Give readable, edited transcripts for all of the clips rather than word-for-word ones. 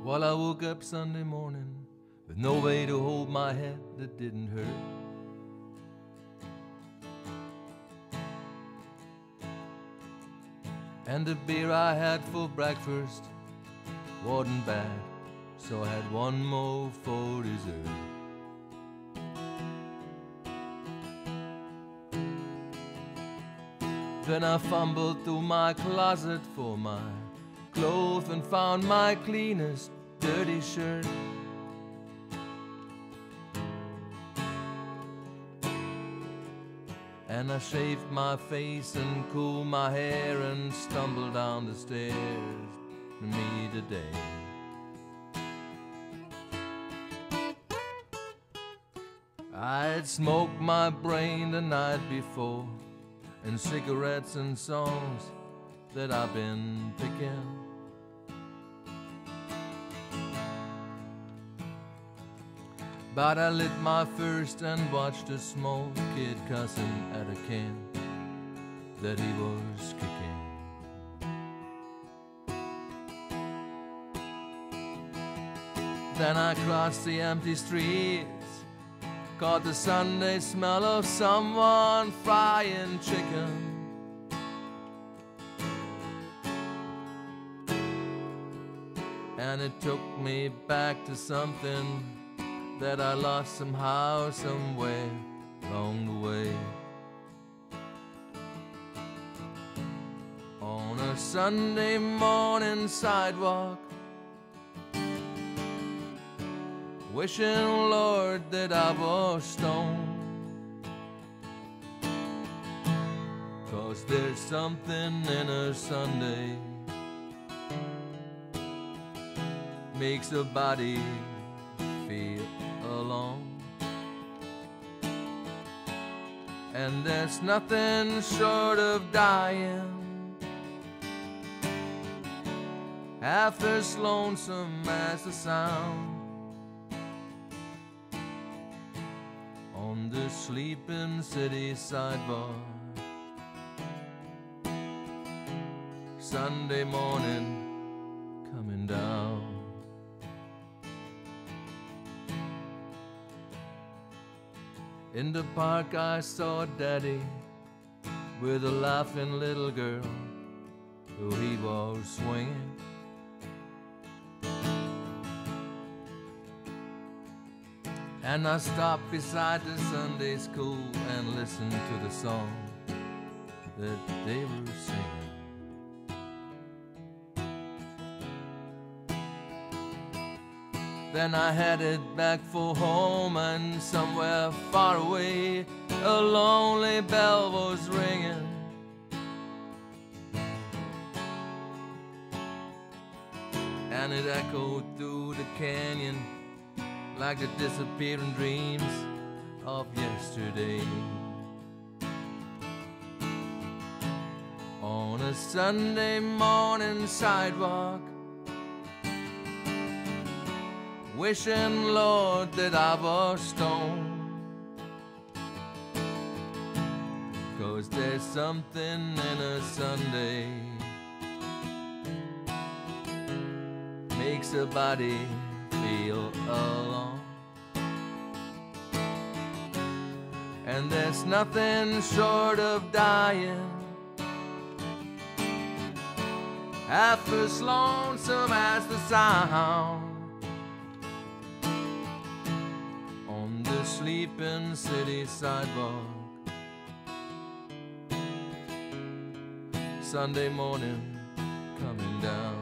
Well, I woke up Sunday morning with no way to hold my head that didn't hurt. And the beer I had for breakfast wasn't bad, so I had one more for dessert. Then I fumbled through my closet for my clothes and found my cleanest dirty shirt. And I shaved my face and cooled my hair and stumbled down the stairs to meet a day. I had smoked my brain the night before, and cigarettes and songs that I've been picking. But I lit my first and watched a small kid cussin at a can that he was kicking. Then I crossed the empty streets, caught the Sunday smell of someone frying chicken. And it took me back to something that I lost somehow, somewhere along the way. On a Sunday morning sidewalk, wishing, Lord, that I was stoned. 'Cause there's something in a Sunday makes a body feel alone. And there's nothing short of dying half as lonesome as the sound on the sleeping city sidewalk. Sunday morning coming down. In the park I saw Daddy with a laughing little girl who he was swinging. And I stopped beside the Sunday school and listened to the song that they were singing. Then I headed back for home, and somewhere far away a lonely bell was ringing. And it echoed through the canyon like the disappearing dreams of yesterday. On a Sunday morning sidewalk, wishing, Lord, that I was stoned. 'Cause there's something in a Sunday makes a body feel alone. And there's nothing short of dying half as lonesome as the sound on the sleeping city sidewalk. Sunday morning coming down.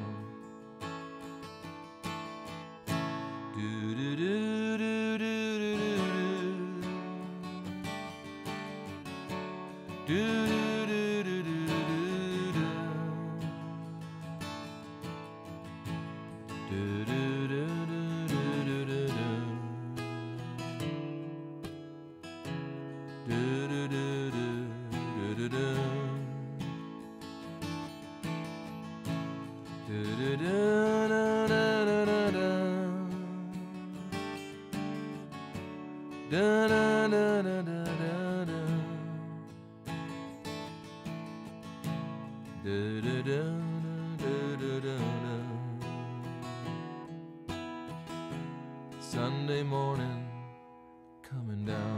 Sunday morning coming down.